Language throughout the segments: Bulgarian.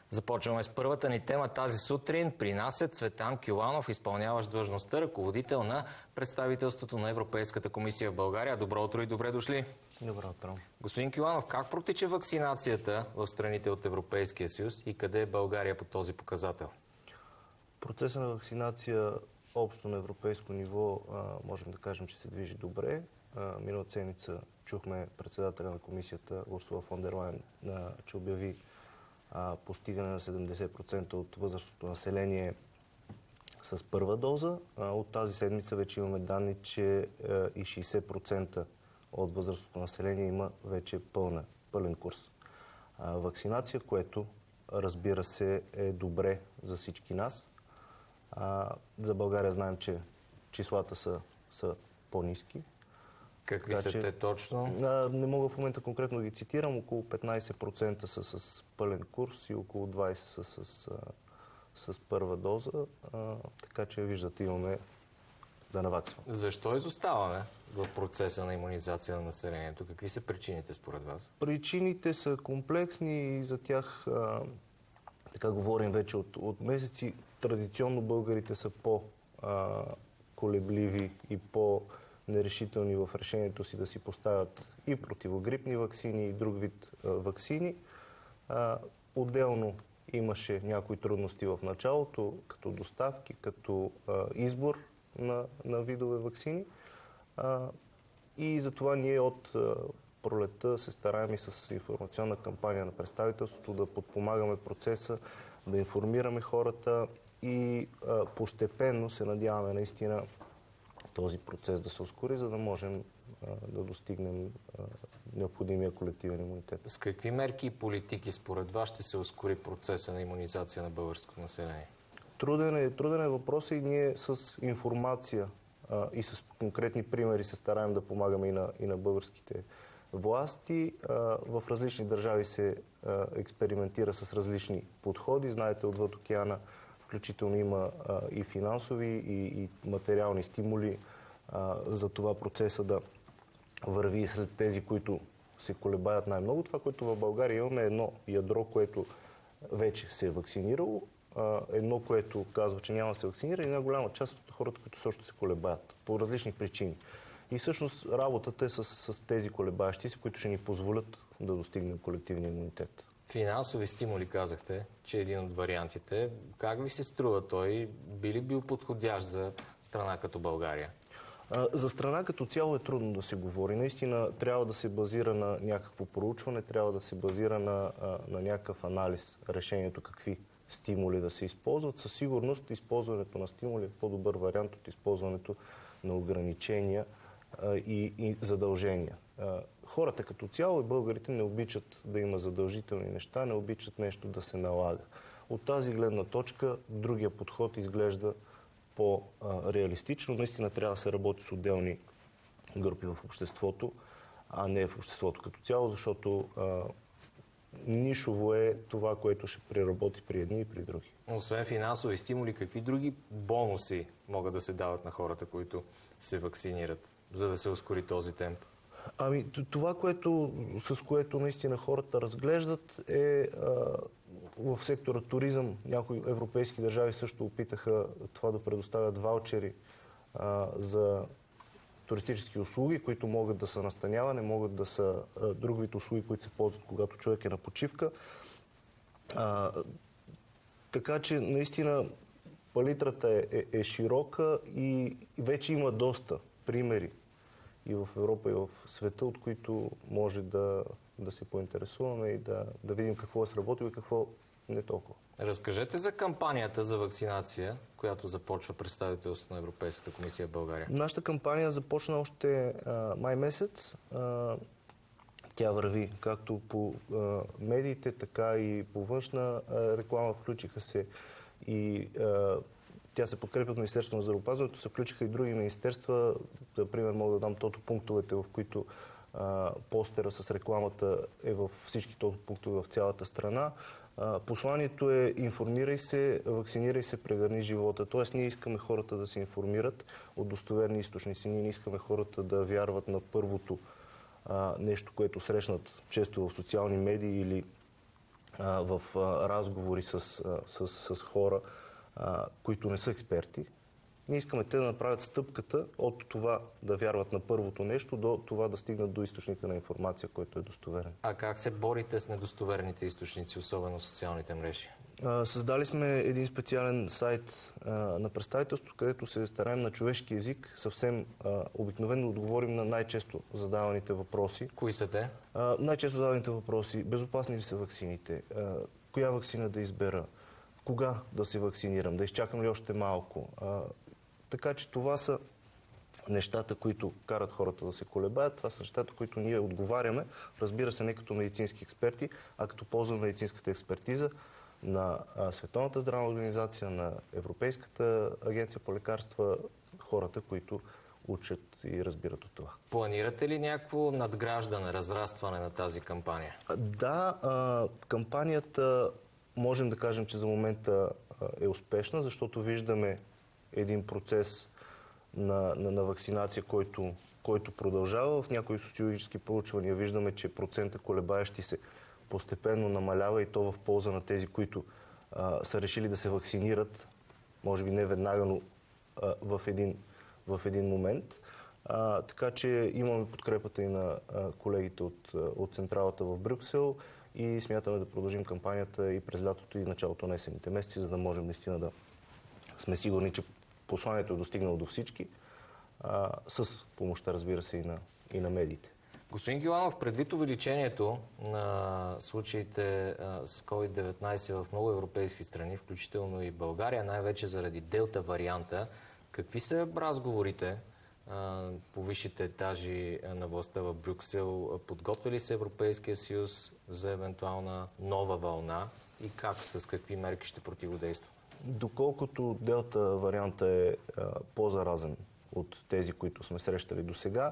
Започваме с първата ни тема тази сутрин. При нас е Цветан Кюланов, изпълняващ длъжността ръководител на представителството на Европейската комисия в България. Добро утро и добре дошли. Добро утро. Господин Кюланов, как протича вакцинацията в страните от Европейския съюз и къде е България по този показател? Процесът на вакцинация общо на европейско ниво можем да кажем, че се движи добре. Миналата седмица чухме председателя на комисията Урсула фон дер Лайен, че обяви постигане на 70% от възрастното население с първа доза. От тази седмица вече имаме данни, че и 60% от възрастното население има вече пълен курс вакцинация, което разбира се е добре за всички нас. За България знаем, че числата са по-ниски. Какви са те точно? Не мога в момента конкретно да ги цитирам. Около 15% са с пълен курс и около 20% са с първа доза. Така че виждате, имаме да наваксваме. Защо изоставаме в процеса на имунизация на населението? Какви са причините според вас? Причините са комплексни и за тях така говорим вече от месеци. Традиционно българите са по-колебливи и по-нерешителни в решението си да си поставят и противогрипни ваксини, и друг вид ваксини. Отделно имаше някои трудности в началото, като доставки, като избор на видове ваксини. И затова ние от пролетта се стараем и с информационна кампания на представителството да подпомагаме процеса, да информираме хората и постепенно се надяваме наистина този процес да се ускори, за да можем да достигнем необходимия колективен имунитет. С какви мерки и политики според вас ще се ускори процеса на имунизация на българското население? Труден е въпрос и ние с информация и с конкретни примери се стараем да помагаме и на българските власти. В различни държави се експериментира с различни подходи. Знаете, отвъд океана включително има и финансови, и материални стимули за това процеса да върви след тези, които се колебаят най-много. Това, което в България имаме, едно ядро, което вече се е вакцинирало, едно, което казва, че няма да се вакцинира, и една голяма част от хората, които също се колебаят по различни причини. И всъщност работата е с тези колебаещи си, които ще ни позволят да достигнем колективния имунитет. Финансови стимули казахте, че е един от вариантите. Как ви се струва той? Би ли бил подходящ за страна като България? За страна като цяло е трудно да се говори. Наистина трябва да се базира на някакво проучване, трябва да се базира на някакъв анализ, решението какви стимули да се използват. Със сигурност използването на стимули е по-добър вариант от използването на ограничения и задължения. Хората като цяло и българите не обичат да има задължителни неща, не обичат нещо да се налага. От тази гледна точка другия подход изглежда по-реалистично. Наистина трябва да се работи с отделни групи в обществото, а не в обществото като цяло, защото нишово е това, което ще преработи при едни и при други. Освен финансови стимули, какви други бонуси могат да се дават на хората, които се вакцинират, за да се ускори този темп? Това, с което наистина хората разглеждат е в сектора туризъм. Някои европейски държави също опитаха това да предоставят ваучери за туристически услуги, които могат да са настаняване, могат да са друг вид услуги, които се ползват, когато човек е на почивка. Така че наистина палитрата е широка и вече има доста примери и в Европа, и в света, от които може да се поинтересуваме и да видим какво е сработило и какво не толкова. Разкажете за кампанията за вакцинация, която започва представителството на Европейската комисия в България. Нашата кампания започна още май месец. Тя върви както по медиите, така и по външна реклама. Включиха се и тя се подкрепя от Министерството на здравеопазването, се включиха и други министерства. Например, мога да дам тотопунктовете, в които постера с рекламата е във всички тотопунктове в цялата страна. Посланието е: информирай се, вакцинирай се, прегърни живота. Тоест, ние искаме хората да се информират от достоверни източници. Ние не искаме хората да вярват на първото нещо, което срещнат често в социални медии или в разговори с хора, които не са експерти. Ние искаме те да направят стъпката от това да вярват на първото нещо до това да стигнат до източника на информация, който е достоверен. А как се борите с недостоверните източници, особено в социалните мрежи? Създали сме един специален сайт на представителството, където се стараем на човешки език съвсем обикновено да отговорим на най-често задаваните въпроси. Кои са те? Най-често задаваните въпроси: безопасни ли са ваксините? Коя ваксина да избера? Кога да се вакцинирам? Да изчакам ли още малко? Така че това са нещата, които карат хората да се колебаят. Това са нещата, които ние отговаряме. Разбира се, не като медицински експерти, а като ползваме медицинската експертиза на Световната здравна организация, на Европейската агенция по лекарства, хората, които учат и разбират от това. Планирате ли някакво надграждане, разрастване на тази кампания? Да, кампанията можем да кажем, че за момента е успешна, защото виждаме един процес на вакцинация, който продължава. В някои социологически проучвания виждаме, че процента колебаещи се постепенно намалява, и то в полза на тези, които са решили да се вакцинират, може би не веднага, но в един момент. Така че имаме подкрепата и на колегите от централата в Брюксел и смятаме да продължим кампанията и през лятото и началото на есенните месеци, за да можем наистина да сме сигурни, че посланието е достигнало до всички, с помощта, разбира се, и на медиите. Господин Гиланов, предвид увеличението на случаите с COVID-19 в много европейски страни, включително и България, най-вече заради делта варианта, какви са разговорите по висшите етажи на властта в Брюксел? Подготвя ли се Европейския съюз за евентуална нова вълна и с какви мерки ще противодейства? Доколкото делта варианта е по-заразен от тези, които сме срещали до сега,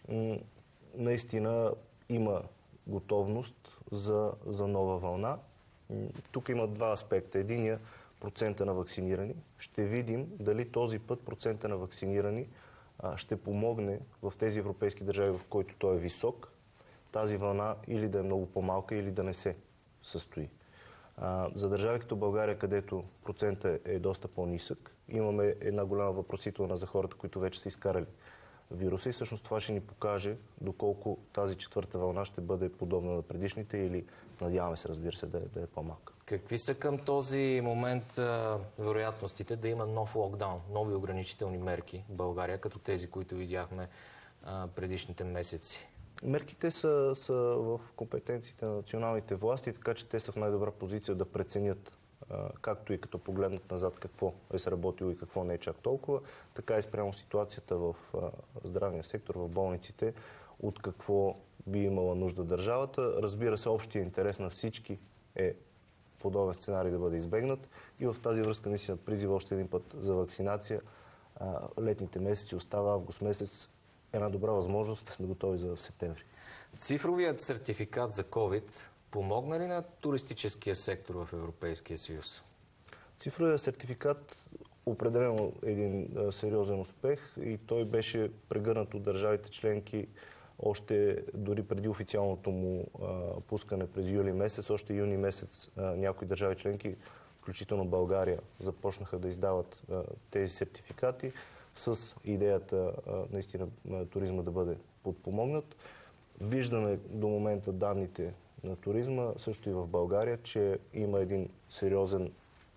наистина има готовност за нова вълна. Тук има два аспекта. Единия – процента на вакцинирани. Ще видим дали този път процента на вакцинирани ще помогне в тези европейски държави, в които той е висок, тази вълна или да е много по-малка, или да не се състои. За държави като България, където процентът е доста по-нисък, имаме една голяма въпросителна за хората, които вече са изкарали вируса, и всъщност това ще ни покаже доколко тази четвърта вълна ще бъде подобна на предишните, или надяваме се, разбира се, да е по-малка. Какви са към този момент вероятностите да има нов локдаун, нови ограничителни мерки в България, като тези, които видяхме предишните месеци? Мерките са в компетенциите на националните власти, така че те са в най-добра позиция да преценят, както и като погледнат назад какво е сработило и какво не е чак толкова, така и спрямо ситуацията в здравния сектор, в болниците, от какво би имала нужда държавата. Разбира се, общия интерес на всички е подобен сценарий да бъде избегнат, и в тази връзка наистина призива още един път за вакцинация. Летните месеци остава август месец, една добра възможност да сме готови за септември. Цифровият сертификат за COVID помогна ли на туристическия сектор в Европейския съюз? Цифровият сертификат определено един сериозен успех, и той беше прегърнат от държавите членки още дори преди официалното му пускане през юли месец. Още юни месец някои държави членки, включително България, започнаха да издават тези сертификати с идеята наистина туризма да бъде подпомогнат. Виждаме до момента данните на туризма, също и в България, че има един сериозен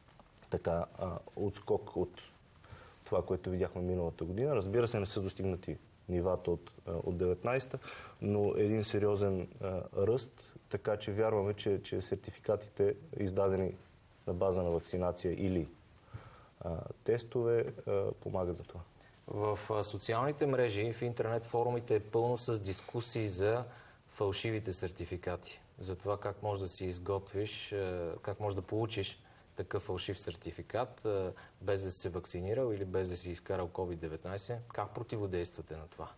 отскок от това, което видяхме миналата година. Разбира се, не са достигнати нивата от 19-та, но един сериозен ръст, така че вярваме, че сертификатите, издадени на база на вакцинация или тестове, помагат за това. В социалните мрежи, в интернет форумите е пълно с дискусии за фалшивите сертификати. За това как можеш да си изготвиш, как можеш да получиш такъв фалшив сертификат, без да си се вакцинирал или без да си изкарал COVID-19. Как противодействате на това?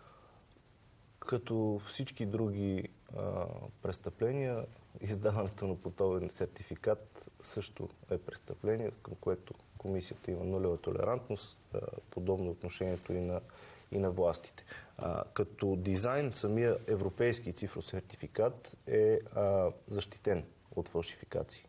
Като всички други престъпления, издаването на подобен сертификат също е престъпление, към което комисията има нулева толерантност, подобно отношението и на властите. Като дизайн, самия европейски цифров сертификат е защитен от фалшификации.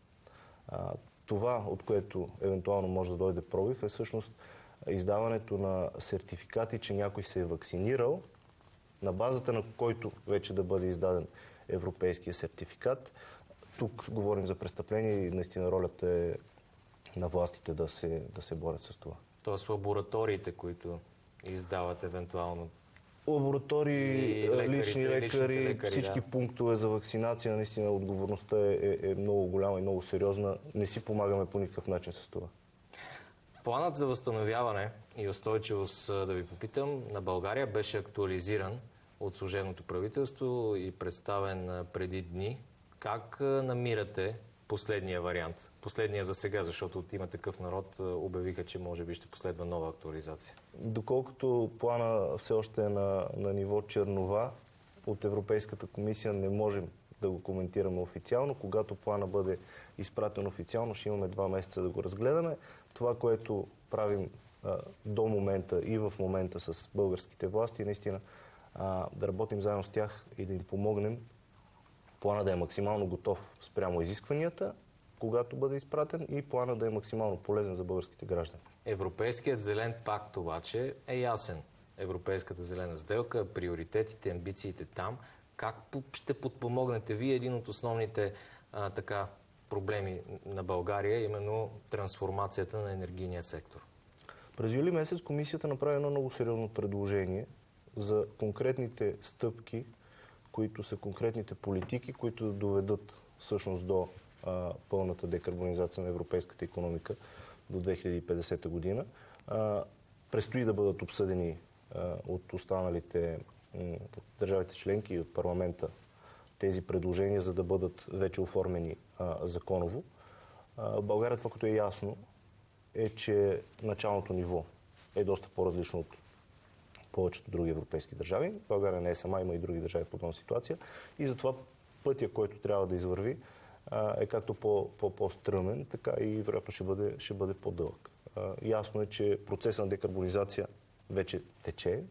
Това, от което евентуално може да дойде пробив, е всъщност издаването на сертификати, че някой се е вакцинирал, на базата на който вече да бъде издаден европейския сертификат. Тук говорим за престъпление и наистина ролята е на властите да се борят с това. Тоест лабораториите, които издават евентуално. Лаборатории, лични лекари, всички пунктове за вакцинация, наистина отговорността е много голяма и много сериозна. Не си помагаме по никакъв начин с това. Планът за възстановяване и устойчивост, да ви попитам, на България беше актуализиран от служебното правителство и представен преди дни. Как намирате последния вариант? Последния за сега, защото от Има такъв народ обявиха, че може би ще последва нова актуализация. Доколкото плана все още е на ниво чернова, от Европейската комисия не можем да го коментираме официално. Когато плана бъде изпратен официално, ще имаме 2 месеца да го разгледаме. Това, което правим до момента и в момента с българските власти, наистина да работим заедно с тях и да им помогнем плана да е максимално готов спрямо изискванията, когато бъде изпратен, и плана да е максимално полезен за българските граждани. Европейският зелен пакт обаче е ясен. Европейската зелена сделка, приоритетите, амбициите там. Как ще подпомогнете вие един от основните проблеми на България, именно трансформацията на енергийния сектор? През юли месец комисията направи едно много сериозно предложение за конкретните стъпки, които са конкретните политики, които да доведат всъщност до пълната декарбонизация на европейската икономика до 2050 година. Предстои да бъдат обсъдени от останалите държавите членки и от парламента тези предложения, за да бъдат вече оформени законово. В България това, което е ясно, е, че началното ниво е доста по-различно от повечето други европейски държави. България не е сама, има и други държави в подобна ситуация. И затова пътя, който трябва да извърви, е както по-стръмен, така и вероятно ще бъде по-дълъг. Ясно е, че процесът на декарбонизация вече тече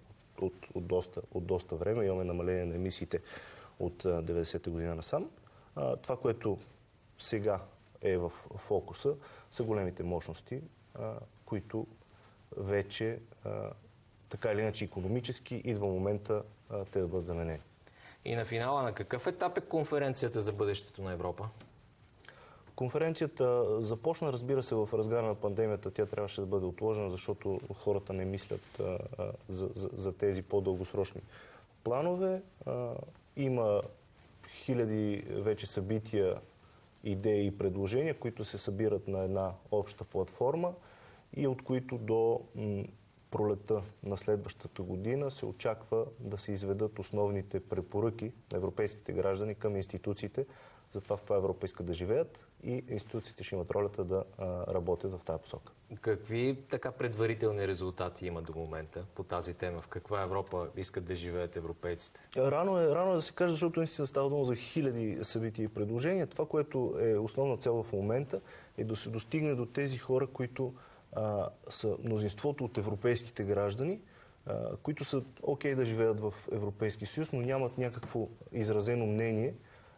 от доста време. Имаме намаление на емисиите от 90-та година насам. Това, което сега е в фокуса, са големите мощности, които вече така или иначе икономически идва момента те да бъдат заменени. И на финала, на какъв етап е конференцията за бъдещето на Европа? Конференцията започна, разбира се, в разгара на пандемията. Тя трябваше да бъде отложена, защото хората не мислят за тези по-дългосрочни планове. Има хиляди вече събития, идеи и предложения, които се събират на една обща платформа и от които до пролета на следващата година се очаква да се изведат основните препоръки на европейските граждани към институциите за това в каква Европа искат да живеят, и институциите ще имат ролята да работят в тази посока. Какви предварителни резултати има до момента по тази тема? В каква Европа искат да живеят европейците? Рано е да се каже, защото наистина става дума за хиляди събития и предложения. Това, което е основна цел в момента, е да се достигне до тези хора, които са мнозинството от европейските граждани, които са окей да живеят в Европейския съюз, но нямат някакво изразено мнение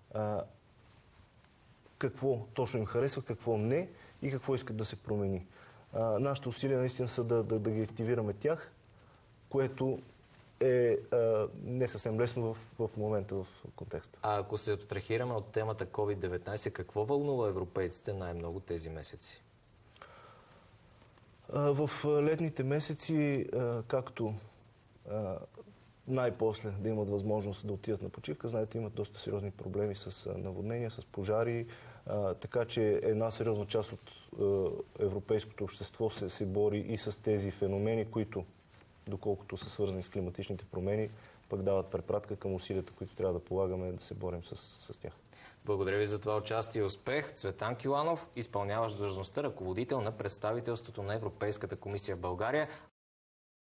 какво точно им харесва, какво не и какво искат да се промени. Нашите усилия наистина са да ги активираме тях, което е не съвсем лесно в момента в контекста. А ако се абстрахираме от темата COVID-19, какво вълнува европейците най-много тези месеци? В летните месеци, както най-после да имат възможност да отидат на почивка, знаете, имат доста сериозни проблеми с наводнения, с пожари, така че една сериозна част от европейското общество се бори и с тези феномени, които, доколкото са свързани с климатичните промени, пък дават препратка към усилията, които трябва да полагаме да се борим с тях. Благодаря ви за това участие и успех. Цветан Кюланов, изпълняващ длъжността ръководител на представителството на Европейската комисия в България.